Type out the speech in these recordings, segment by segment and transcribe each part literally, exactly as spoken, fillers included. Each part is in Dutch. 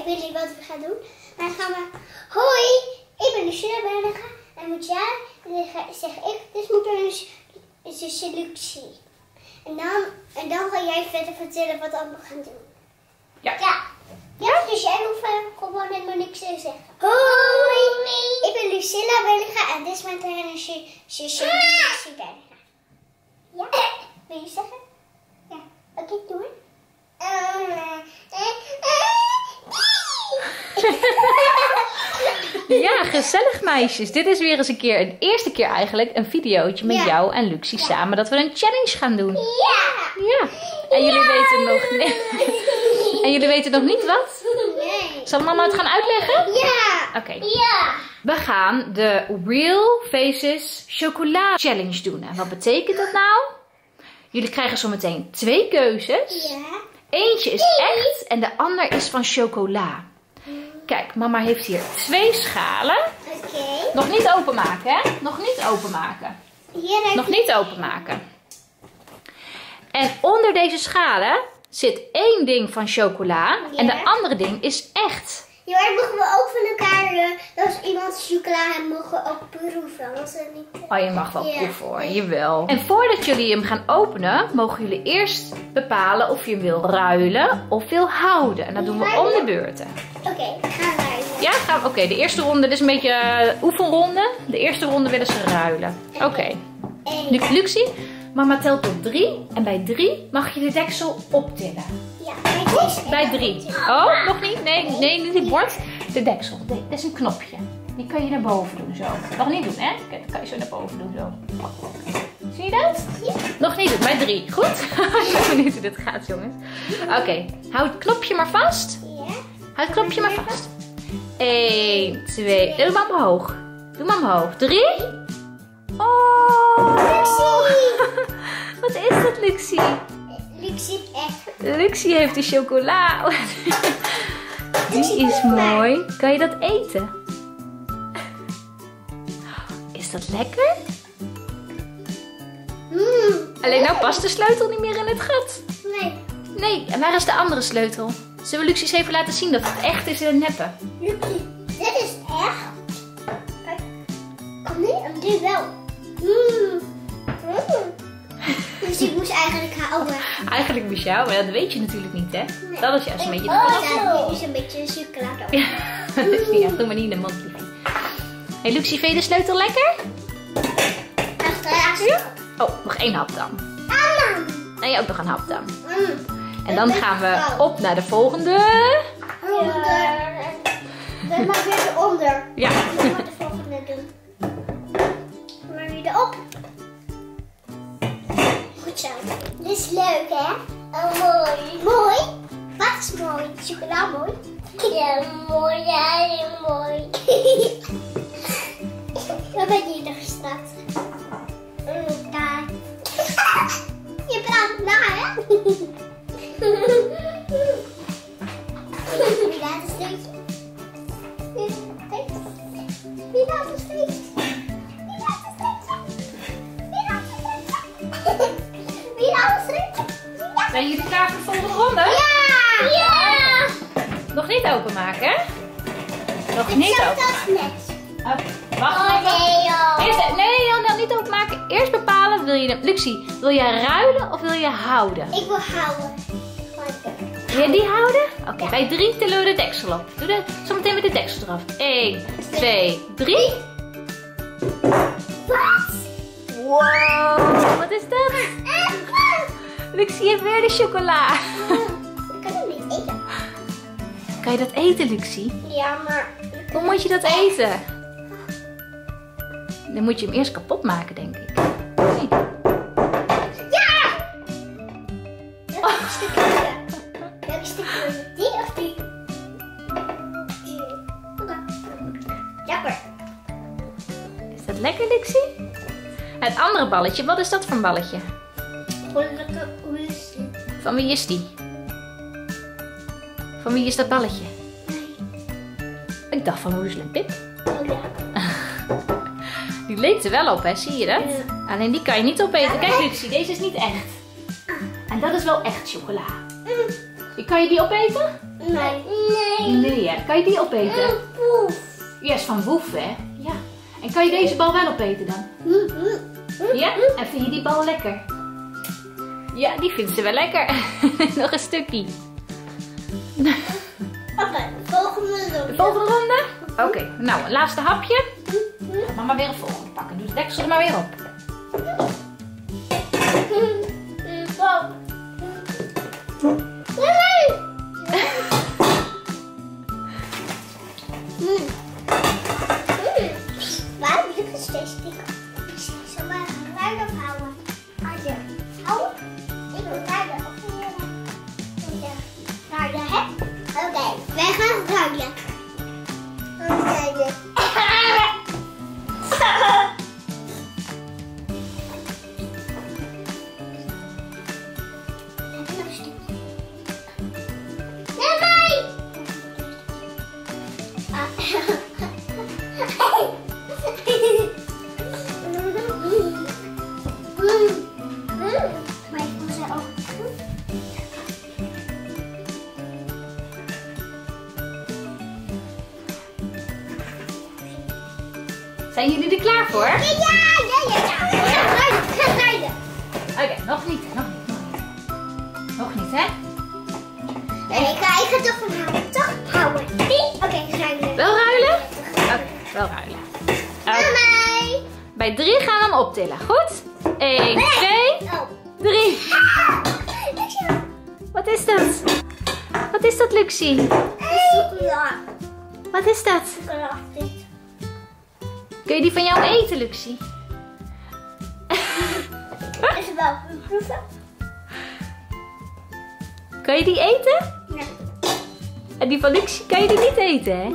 ik weet niet wat we gaan doen. Maar dan gaan we... Hoi, ik ben Lucilla Berlega. En moet jij, en dan ga- zeg ik, dus moet er dus, zusje Lucie. En dan, en dan ga jij verder vertellen wat we allemaal gaan doen. Ja. Ja. Ja, dus jij hoeft uh, gewoon helemaal niks te zeggen. Hoi, ik ben Lucilla Berlega en dit is mijn kleine zu- zusje Lucie Berlega. Ja, wil je zeggen? Ja, oké, doe het. Ja, gezellig meisjes. Dit is weer eens een keer, de eerste keer eigenlijk, een videootje met Ja. jou en Lucie Ja. samen. Dat we een challenge gaan doen. Ja. Ja. En jullie weten nog niet. En jullie weten nog niet wat? Nee. Zal mama het gaan uitleggen? Ja. Oké. Ja. We gaan de Real Faces Chocola Challenge doen. En wat betekent dat nou? Jullie krijgen zometeen twee keuzes. Ja. Eentje is echt en de ander is van chocola. Kijk, mama heeft hier twee schalen. Oké. Nog niet openmaken, hè? Nog niet openmaken. Hier heb Nog niet openmaken. En onder deze schalen zit één ding van chocola. En de Ja. andere ding is echt. Ja, maar mogen we ook van elkaar, uh, als iemand chocola heeft, mogen we ook proeven. Was het niet? Uh... Oh, je mag wel Ja. proeven hoor, jawel. En voordat jullie hem gaan openen, mogen jullie eerst bepalen of je hem wil ruilen of wil houden. En dat doen we om de beurten. Oké, okay, gaan we ruilen. Ja, gaan we. Oké, de eerste ronde, dit is een beetje uh, oefenronde. De eerste ronde willen ze ruilen. Oké. Okay. Nu, Lucie, mama telt tot drie. En bij drie mag je de deksel optillen. Ja, bij deze. Bij drie. Oh, nog niet? Nee, nee, niet het bord. De deksel. Dat is een knopje. Die kan je naar boven doen, zo. Nog niet doen, hè? Kijk, dat kan je zo naar boven doen, zo. Zie je dat? Ja. Nog niet doen, bij drie. Goed? Ik ben benieuwd hoe dit gaat, jongens. Oké, okay. Hou het knopje maar vast. Ja. Hou het knopje maar vast. Eén, twee. Doe maar omhoog. Doe maar omhoog. Drie. Oh! Lucie! Wat is dat, Lucie? Lucie echt. Lucie heeft de chocola. Die is mooi. Kan je dat eten? Is dat lekker? Mm. Alleen nou past de sleutel niet meer in het gat. Nee. Nee, en waar is de andere sleutel? Zullen we Lucie eens even laten zien dat het echt is en het neppe? Lucie, dit is echt. Kijk. Oh nee, en dit wel. Mm. Mm. Dus ik moest eigenlijk houden. Eigenlijk moest jou, maar dat weet je natuurlijk niet, hè? Nee. Dat is juist een beetje de Oh, vraag. ja, dit is een beetje chocolade. Ja, doe maar niet in de mond, liefie. Hé, hey, Lucie, vind je de sleutel lekker? Ja? Oh, nog één hap dan. En jij ook nog een hap dan. Mm. En dan gaan we op naar de volgende. Onder. Dan mag weer eronder. Ja. Dan moet de volgende doen. Maar weer erop. Goed zo. Dit is leuk, hè? Oh, mooi. Mooi? Wat is mooi? Chocola mooi? Ja, mooi. Ja, heel mooi. Waar ben je nog straks? Mm, daar. Je praat na, hè? Wie laat een steentje? Wie laat een steentje? Wie laat een steentje? Wie laat een steentje? Wie laat een steentje? Zijn jullie klaar voor de volgende ronde? Ja! Ja! Nog niet openmaken, hè? Nog Ik niet zag openmaken. dat net. Oh, wacht Oh even. nee, joh. Eerst, nee, joh, nou niet openmaken. Eerst bepalen, wil je hem... Lucie, wil je ruilen of wil je houden? Ik wil houden. Wil je die houden? Oké, okay, bij drie tillen we de deksel op. Doe de, zometeen weer de deksel eraf. Eén, twee, drie. Wat? Wow, wat is dat? Lucie heeft weer de chocola. Ik kan hem niet eten. Kan je dat eten, Lucie? Ja, maar... Hoe moet je dat eten? Dan moet je hem eerst kapot maken, denk ik. Nee. Ja! Welk stukje? Welk stukje? Die of die? Die. Oké. Lekker. Is dat lekker, Lucie? Het andere balletje, wat is dat voor een balletje? Gewoon lekker oezie. Van wie is die? Van wie is dat balletje? Ik dacht van Roesel en Pip. Oh ja. Die leek er wel op, hè? Zie je dat? Ja. Alleen die kan je niet opeten. Kijk, Lucie, deze is niet echt. En dat is wel echt chocola. Mm. Kan je die opeten? Nee. Nee. Nee, hè? Kan je die opeten? Poef. Ja, is van Woef, hè? Ja. En kan je deze bal wel opeten dan? Ja? En vind je die bal lekker? Ja, die vindt ze wel lekker. Nog een stukje. Oké, okay, volgende ronde. De volgende ronde? Oké, okay, nou, een laatste hapje. Ga mama weer een volgende pakken. Doe de deksel er maar weer op. Waarom lukt het steeds niet? Zullen we ruilen ophouden? Als je houdt, ik wil ruilen of niet? Ruilen, hè? Oké, okay, wij gaan ruilen. Ruilen. Zijn jullie er klaar voor? Ja, ja, ja, ja. Ga rijden, ga rijden. Oké, okay, nog niet, nog niet, nog niet. Nog niet, hè? Nee, ik ga, ik ga toch van houden. Toch houden. Oké, okay, ruilen. Wel ruilen? Oké, okay, wel ruilen. Okay. Bij drie gaan we hem optillen, goed? Eén, nee. twee, oh. drie. Ah, wat is dat? Wat is dat, Luxie? Chocola. Wat is dat? Chocola, dit. Kun je die van jou eten, Luxie? Is het wel een proeven? Kan je die eten? Nee. En die van Luxie kan je die niet eten, hè? Mm.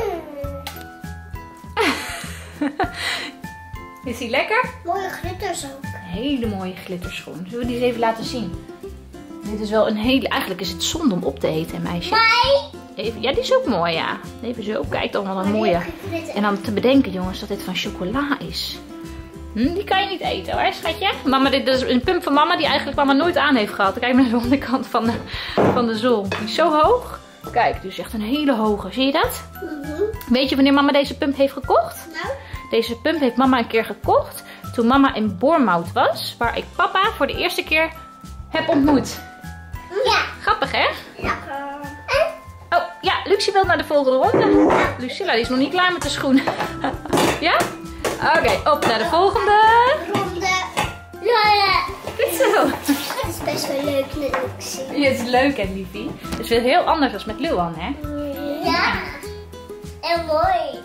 Is die lekker? Mooie glitters ook. Een hele mooie glitterschoen. Zullen we die eens even laten zien? Dit is wel een hele... Eigenlijk is het zonde om op te eten, meisje. Nee. Even... Ja, die is ook mooi, ja. Even zo. Kijk dan wat een mooie. En dan te bedenken, jongens, dat dit van chocola is. Hm, die kan je niet eten, hoor, schatje. Mama, dit is een pump van mama die eigenlijk mama nooit aan heeft gehad. Kijk naar de onderkant van de, van de zon. Die is zo hoog. Kijk, die is echt een hele hoge. Zie je dat? Mm-hmm. Weet je wanneer mama deze pump heeft gekocht? Nou? Deze pump heeft mama een keer gekocht toen mama in Bournemouth was. Waar ik papa voor de eerste keer heb ontmoet. Ja. Grappig, hè? Lekker. Oh, ja, Luxie wil naar de volgende ronde. Lucilla, die is nog niet klaar met de schoen. Ja? Oké, okay, op naar de volgende. Ronde. Ja. Goed zo. Het is best wel leuk met Luxie. Ja, het is leuk, hè, liefie? Het is weer heel anders dan met Luan, hè? Ja. En mooi.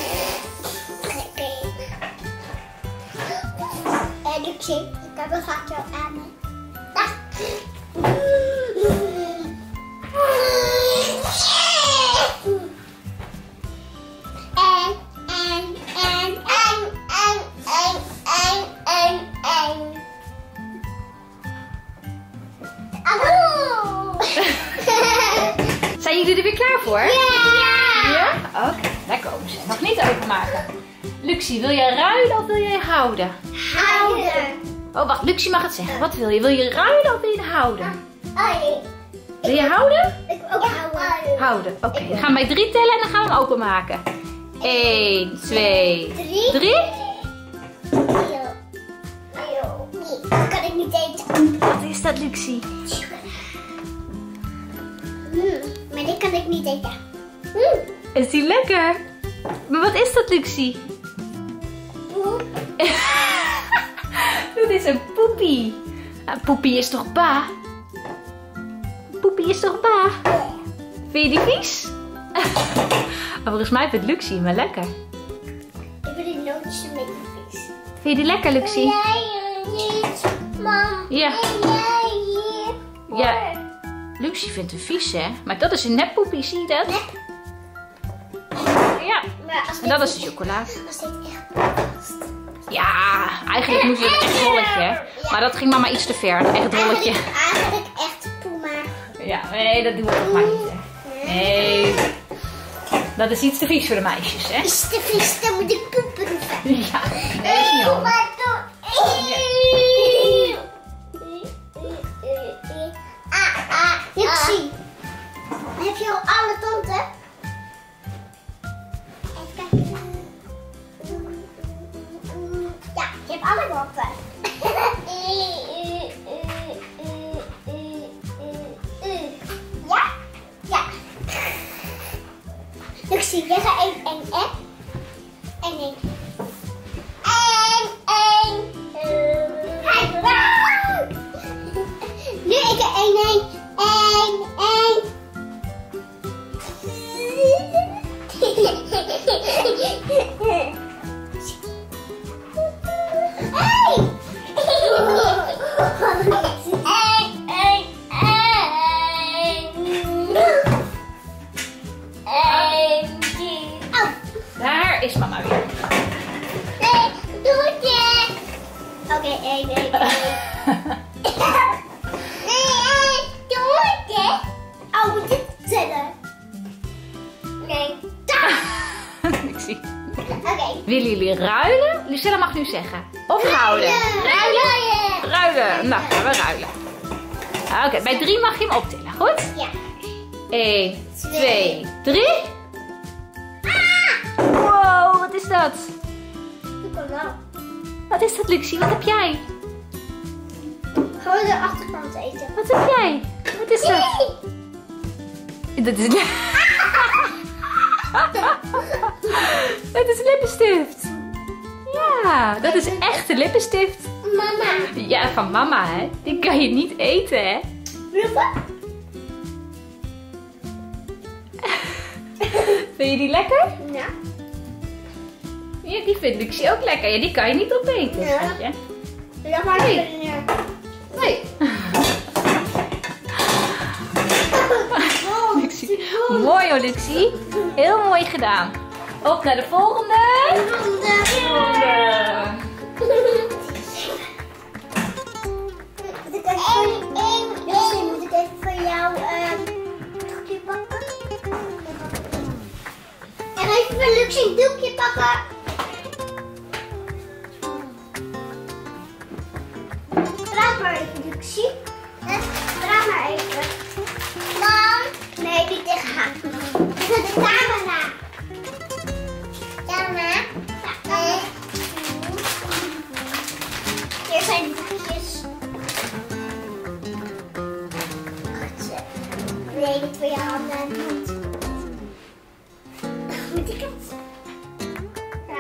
En Luxie, ik heb een gaatje aan me. En, en, en, en, en, en, en, en, en. Ahoe! Zijn jullie er weer klaar voor? Ja! Ja? Oké, okay, daar komen ze. Nog niet openmaken. Luxie, wil jij ruilen of wil jij houden? Houden. Oh, wacht, Luxie mag het zeggen. Wat wil je? Wil je ruilen of wil je houden? Oh, Wil je houden? ik wil ook houden. Houden. Oké, okay, dan gaan we bij drie tellen en dan gaan we hem openmaken. Eén, twee, Drie. drie. Nee, dat kan ik niet eten. Wat is dat, Luxie? Mm, maar dit kan ik niet eten. Mm. Is die lekker? Maar wat is dat, Luxie? Poep. Dit is een poepie. Ah, poepie is toch ba? Poepie is toch ba? Vind je die vies? Maar volgens mij vindt Luxie hem lekker. Ik vind die nootjes een beetje vies. Vind je die lekker, Luxie? Jij niet, mam. Ja. En jij hier. Ja. Luxie vindt hem vies, hè? Maar dat is een neppoepie, zie je dat? Nep. Ja. Maar als En dat is de chocola. Als dit echt past. Ja, eigenlijk moest het echt rolletje. Maar dat ging mama iets te ver. Echt rolletje. Eigenlijk, eigenlijk echt poema. Ja, nee, dat doen we toch maar niet, hè? Nee. Dat is iets te vies voor de meisjes, hè? Is te vies, dan moet ik poep proeven. Ja, nee, dat is niet handig. Maar toch. Ah, ah, Luxie. Heb je al alle tanden? Luxie, jij gaat één, één, één. En één. Eén, één. Nu ik er één, één. Één, één. Hey! Daar is mama weer. Nee, doe het. Oké, één, één, één. Nee, doe het. Oh, moet je tellen? Nee. Ik zie. Oké. Willen jullie ruilen? Lucilla mag nu zeggen. Of houden? Ruilen. Ruilen. Nou, gaan we ruilen. Oké, bij drie mag je hem optillen. Goed? Ja. één, twee, drie. Wow, wat is dat? Wat is dat, Luxie? Wat heb jij? Gewoon de achterkant eten. Wat heb jij? Wat is dat? Dat is... Dat is lippenstift. Ja, dat is echte lippenstift. Mama. Ja, van mama, hè. Die kan je niet eten, hè. Proeven? Vind je die lekker? Ja. Ja, die vind ik zie ook lekker. Ja, die kan je niet opeten, Ja. schatje. Laat maar Nee. neer. Nee. Luxie. Mooi hoor, Luxie. Heel mooi gedaan. Op naar de volgende. Ronde. Moet ik even, Luxie, moet ik even voor jou een doekje pakken? En even voor Luxie een doekje pakken. Draag maar even, Luxie. Draag maar even. Mam. Nee, niet tegen haar. Dit is de camera. Camera. Ja. Hier zijn de boekjes. Nee, niet voor je handen en mond. Moet ik het? Ja.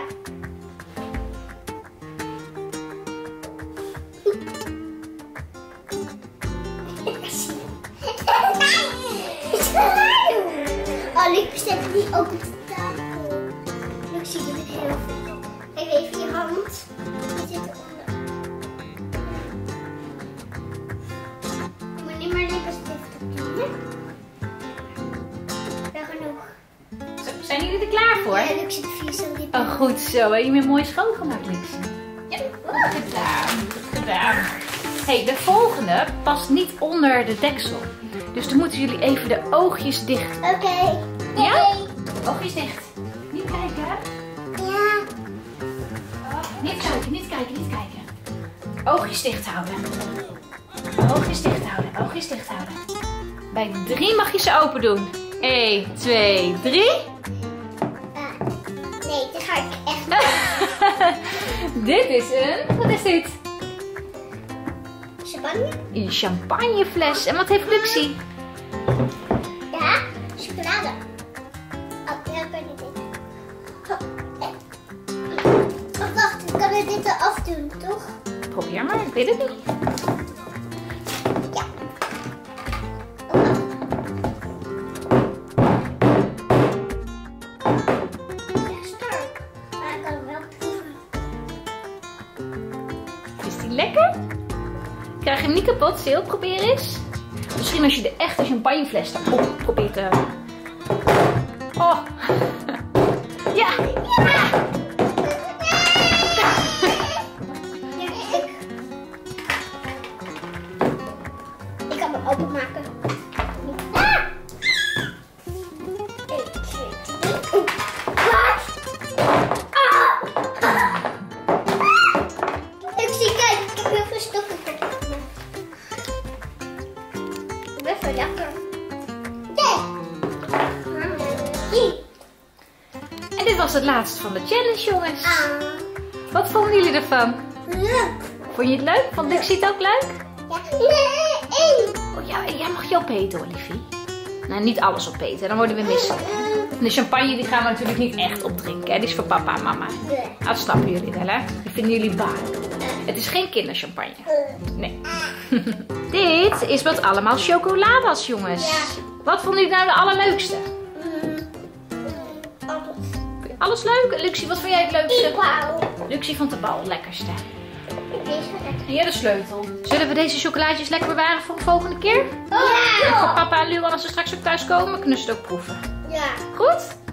Oh, Luc, zet het niet ook op de tafel. Luc, zie je het heel veel. Geef even je hand. Die zit eronder. Je moet niet meer lippenstift op doen, hè? Wel genoeg. Zo, zijn jullie er klaar voor? Ja, Luc zit vies aan die Oh, goed zo. Heb je me mooi schoongemaakt, Luxie? Ja, goed gedaan. Goed gedaan. Hey, de volgende past niet onder de deksel. Dus dan moeten jullie even de oogjes dicht. Oké. Ja? Oogjes dicht. Niet kijken. Ja. Oh, niet kijken, niet kijken, niet kijken. Oogjes dicht houden. Oogjes dicht houden, oogjes dicht houden. Bij drie mag je ze open doen. één, twee, drie. Ah, nee, dit ga ik echt niet. Dit is een... Wat is dit? Champagne? Een champagnefles. En wat heeft Luxie? Ja, chocolade. Oh, ja, ik kan niet eten. Oh, eh. Oh, wacht, ik kan er dit eraf doen, toch? Probeer maar, ik weet het niet. Ja. Oh, wacht. Ja, sterk. Maar ik kan hem wel proeven. Is die lekker? Krijg je hem niet kapot, Sil? Probeer eens. Misschien als je de echte champagnefles daarop probeert te... Oh. Ja. Ja! Ja, ik... Ik kan hem openmaken. Ah! één, twee, drie. Wat? Ah! Ik zie, kijk, ik heb heel veel stoffen gemaakt. Best wel lekker. Nee. En dit was het laatste van de challenge, jongens. Ah. Wat vonden jullie ervan? Leuk. Vond je het leuk? Vond Luxie het ook leuk? Ja. Nee, één. Oh ja, jij mag je opeten, hoor, liefie. Nou, niet alles opeten, dan worden we misselijk. De champagne die gaan we natuurlijk niet echt opdrinken. Hè? Die is voor papa en mama. Nee. Dat snappen jullie wel, hè? Dat vinden jullie waar. Het is geen kinderchampagne. Nee. Dit is wat allemaal chocola was, jongens. Ja. Wat vonden jullie nou de allerleukste? Mm. Alles. Alles leuk? Luxie, wat vond jij het leukste? Ik wou. Luxie vond de bal het lekkerste. Deze lekker. En jij de sleutel. Zullen we deze chocolaatjes lekker bewaren voor de volgende keer? En voor Ja. papa en Luan als ze straks ook thuis komen, kunnen ze het ook proeven. Ja. Goed?